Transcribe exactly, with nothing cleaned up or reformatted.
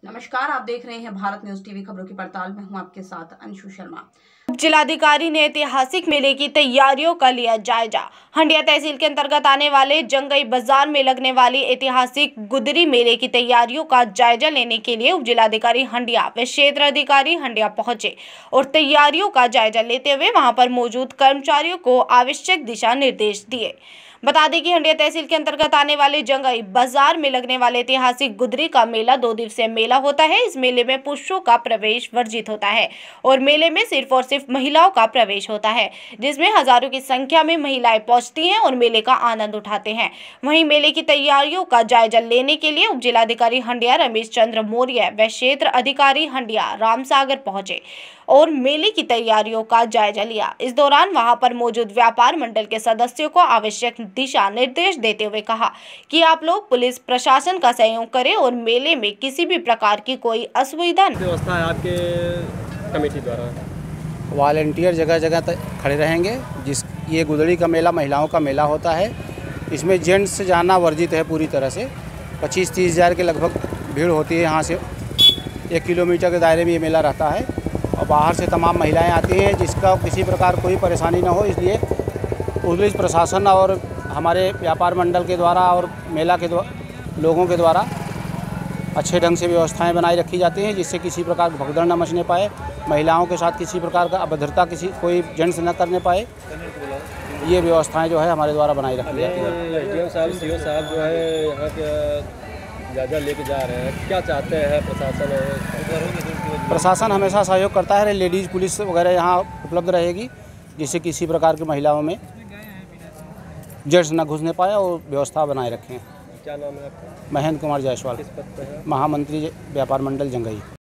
नमस्कार, आप देख रहे हैं भारत न्यूज टीवी खबरों की पड़ताल में हूं आपके साथ अंशु शर्मा। जिलाधिकारी ने ऐतिहासिक मेले की तैयारियों का लिया जायजा। हंडिया तहसील के अंतर्गत आने वाले जंगई बाजार में लगने वाली ऐतिहासिक गुदरी मेले की तैयारियों का जायजा लेने के लिए उप जिलाधिकारी हंडिया व क्षेत्र अधिकारी हंडिया पहुंचे और तैयारियों का जायजा लेते हुए वहां पर मौजूद कर्मचारियों को आवश्यक दिशा निर्देश दिए। बता दें कि हंडिया तहसील के अंतर्गत आने वाले जंगई बाजार में लगने वाले ऐतिहासिक गुदरी का मेला दो दिवसीय मेला होता है। इस मेले में पुरुषों का प्रवेश वर्जित होता है और मेले में सिर्फ और सिर्फ महिलाओं का प्रवेश होता है, जिसमें हजारों की संख्या में महिलाएं पहुंचती हैं और मेले का आनंद उठाते हैं। वहीं मेले की तैयारियों का जायजा लेने के लिए उप जिलाधिकारी हंडिया रमेश चंद्र मौर्य व क्षेत्र अधिकारी हंडिया रामसागर पहुंचे और मेले की तैयारियों का जायजा लिया। इस दौरान वहां पर मौजूद व्यापार मंडल के सदस्यों को आवश्यक दिशा निर्देश देते हुए कहा कि आप लोग पुलिस प्रशासन का सहयोग करें और मेले में किसी भी प्रकार की कोई असुविधा व्यवस्था है आपके कमेटी द्वारा। वॉलंटियर जगह जगह तक खड़े रहेंगे। जिस ये गुदड़ी का मेला महिलाओं का मेला होता है, इसमें जेंट्स जाना वर्जित है पूरी तरह से। पच्चीस तीस हज़ार के लगभग भीड़ होती है। यहाँ से एक किलोमीटर के दायरे में ये मेला रहता है और बाहर से तमाम महिलाएं आती हैं, जिसका किसी प्रकार कोई परेशानी न हो, इसलिए पुलिस प्रशासन और हमारे व्यापार मंडल के द्वारा और मेला के द्वारा लोगों के द्वारा अच्छे ढंग से व्यवस्थाएं बनाई रखी जाती हैं, जिससे किसी प्रकार की भगदड़ न मचने पाए, महिलाओं के साथ किसी प्रकार का अभद्रता किसी कोई जेंट्स न करने पाए। ये व्यवस्थाएं जो है हमारे द्वारा बनाई रखी जाती हैं। एसडीएम साहब, सीओ साहब जो है यहाँ के जायजा लेके जा रहे हैं, क्या चाहते हैं प्रशासन? प्रशासन हमेशा सहयोग करता है। लेडीज़ पुलिस वगैरह यहाँ उपलब्ध रहेगी, जिससे किसी प्रकार की महिलाओं में जेंट्स न घुसने पाए और व्यवस्था बनाए रखें। क्या नाम है आपका? महेंद्र कुमार जायसवाल, किस पद पे है? महामंत्री व्यापार मंडल जंगई।